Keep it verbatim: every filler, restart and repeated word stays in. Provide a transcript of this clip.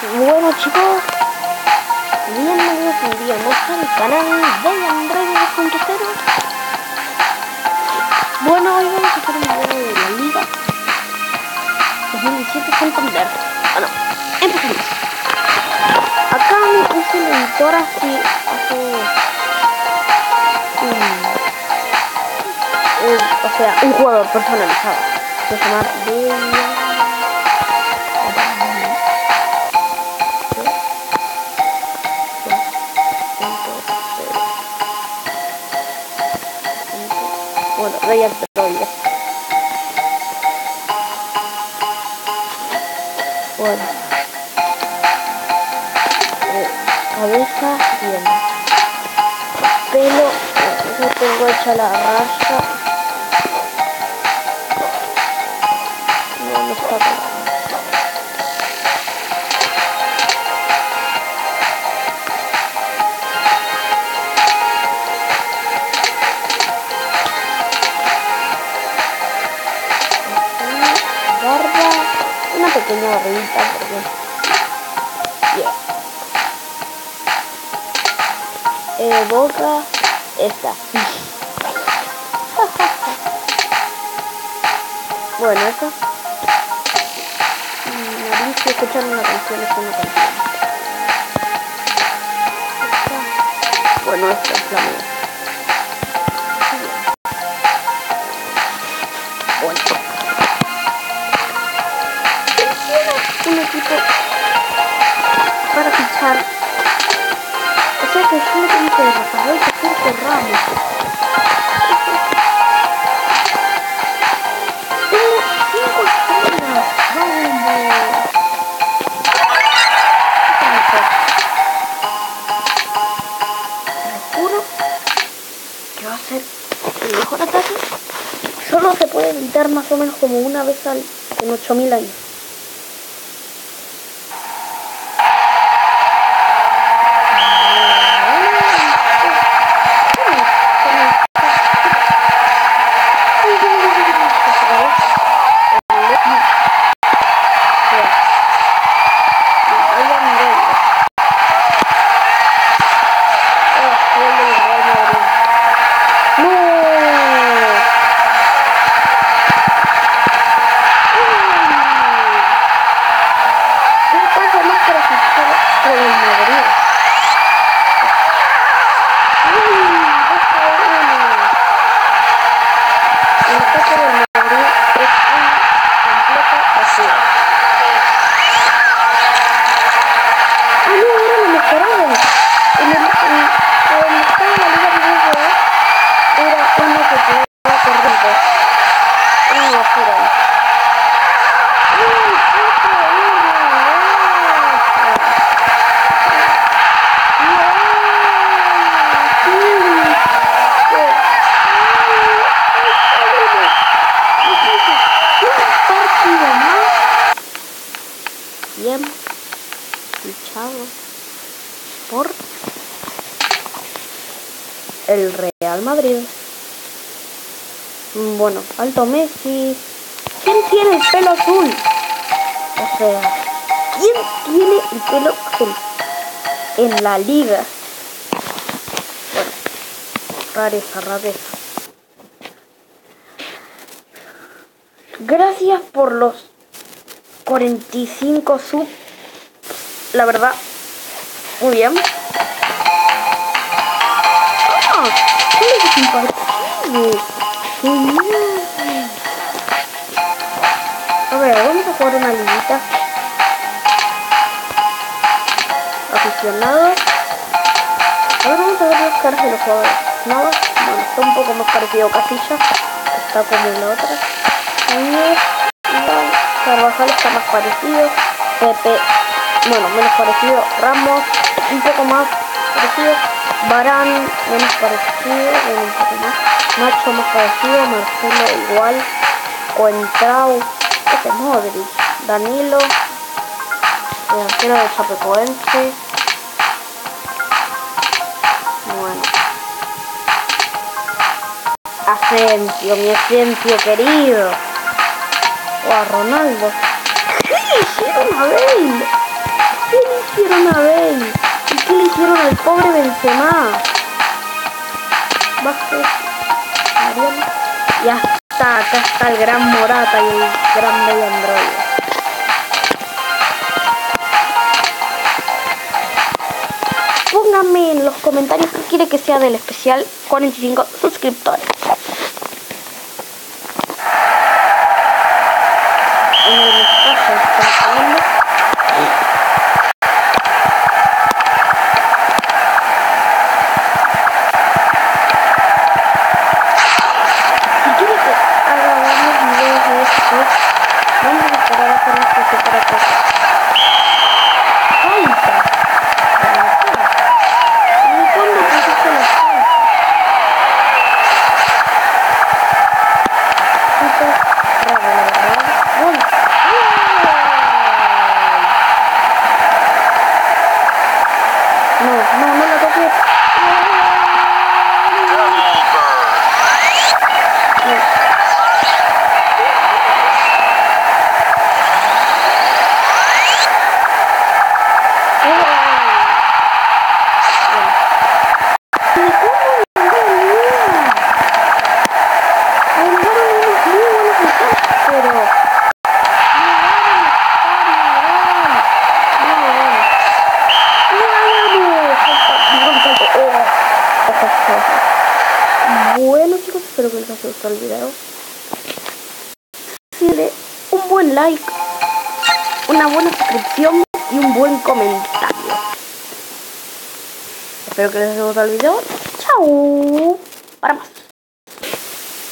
Bueno chicos, bienvenidos un día más al canal de Android dos punto cero. Bueno, hoy vamos a hacer un video de la Liga dos mil diecisiete Santander. Bueno, empezamos. Acá me puse el editor así hace un, un, o sea, un jugador personalizado. Se llama de Bueno, Rey Androide. Bueno. Eh, cabeza, bien. Pelo, eh, yo tengo hecha la raya. No, no está bien. Una pequeña barriguita porque yeah. eh, boca esta. Bueno, eso nariz, si escuchan una canción es una canción. Esta. Bueno, esta es la mía. Bueno, un equipo para fichar, o sea que yo tengo que Rafael Sergio Ramos. Tengo cinco estrellas. Vamos. Me juro que va a ser el mejor ataque. Solo se puede evitar más o menos como una vez al en ocho mil años. Bien fichado por el Real Madrid. Bueno, Alto Messi. ¿Quién tiene el pelo azul? O sea, ¿quién tiene el pelo azul en la liga? Bueno, rareza, rareza. Gracias por los cuarenta y cinco subs, la verdad, muy bien. ¡Ah! ¡Qué simpático! ¡Genial! A ver, vamos a jugar una liguita. Aficionados. Ahora vamos a ver las caras de los jugadores. No, bueno, está un poco más parecido a Casilla. Está como en la otra. Y Carvajal está más parecido, Pepe, bueno, menos parecido, Ramos, un poco más parecido, Varane, menos parecido, bueno, un poco más, Nacho más parecido, Marcelo igual, Coentrao, este es Modric, Danilo, delantero de Chapecoense, bueno, Asensio, mi Asensio querido. O a Ronaldo. ¿Qué le hicieron a Bale? ¿Qué Benzema. Vázquez. Mariano. Ya está, acá está el gran Morata y el gran Android. Pónganme en los comentarios qué quiere que sea del especial cuarenta y cinco suscriptores. En el espacio está poniendo. Si quiere que haga varios videos de estos, vamos a esperar a hacer esto super atrás. ¡Falta! ¿Y cuándo pusiste la falta? Super raro, la verdad. ¡Gol! No, no, no la toqué. Bueno chicos, espero que les haya gustado el video. Dale un buen like, una buena suscripción y un buen comentario. Espero que les haya gustado el video. Chao. Para más.